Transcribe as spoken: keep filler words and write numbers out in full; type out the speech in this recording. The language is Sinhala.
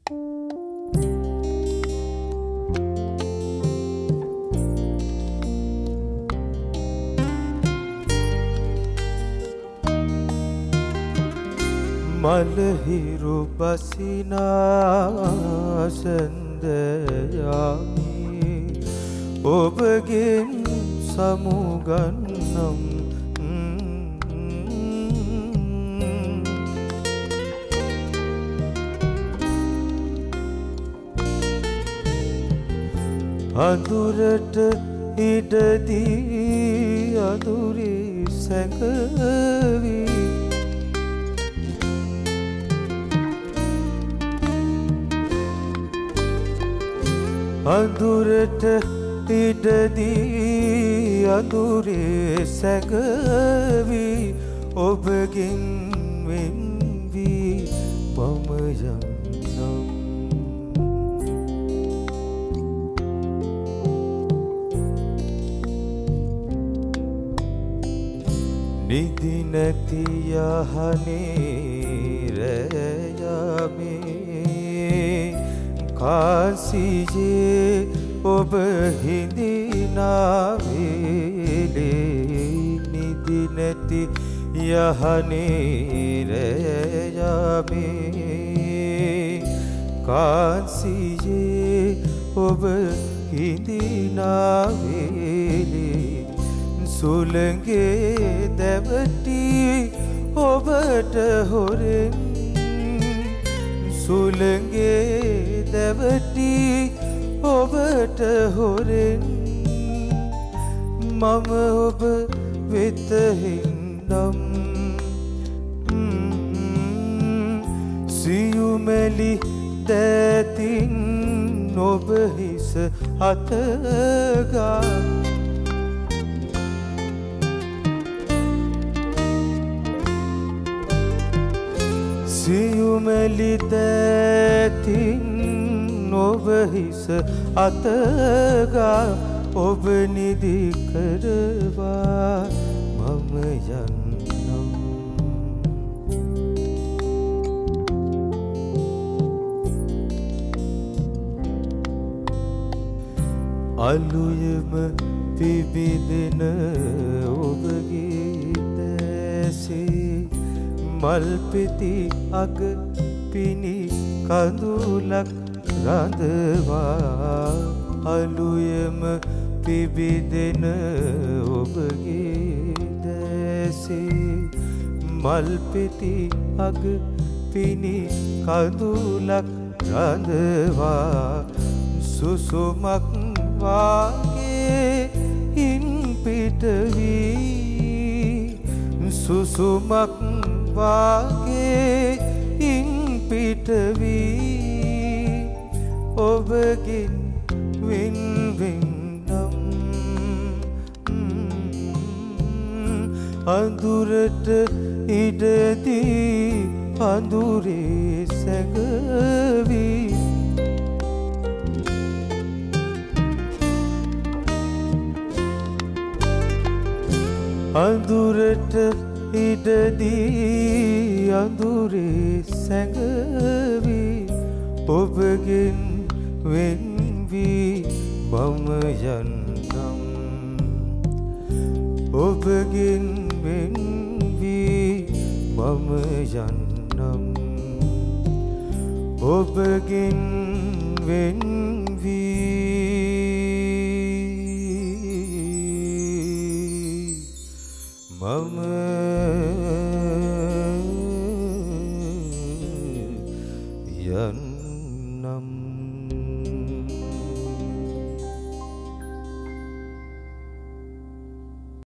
මලහිරු බසිනා සඳයාමි ඔබගෙන් සමුගන්නම් අඳුරට ඉඩදී අඳුරේ සැඟවී අඳුරට ඉඩදී අඳුරේ සැඟවී ඔබගෙන් වෙන් වී මම යන්නම් නිදි නැති යහනේ රැයමේ කාසියේ ඔබ හිඳිනා වේලේ නිදි නැති යහනේ රැයමේ කාසියේ ඔබ හිඳිනා වේලේ සුළඟේ දැවටි ඔබට හොරෙන් සුළඟේ දැවටි ඔබට හොරෙන් මම ඔබ වෙත හින්නම් සියුමැලි දෑතින් ඔබ හිස අතගා සියුමැලි දෑතින් ඔබ හිස අතගා ඔබ නිදි කරවා මම යන්නම් අලුයම පිබිදෙන ඔබගේ දැසේ මල්පෙති අග පිණි කඳුලක් රඳවා අලුයම පිබිදෙන ඔබගේ දැසේ මල්පෙති අග පිණි කඳුලක් රඳවා සුසුමක් වාගේ හින් පිට වී සුසුමක් වාගේ හින් පිට වී ඔබගෙන් වෙන් වෙන්නම් අඳුරට ඉඩදී අඳුරේ සැඟවී අඳුරට ඉඩදී අඳුරේ සැඟවී ඔබගෙන් වෙන් වී මම යන්නම් ඔබගෙන් වෙන් වී මම යන්නම් ඔබගෙන් වෙන් වී මම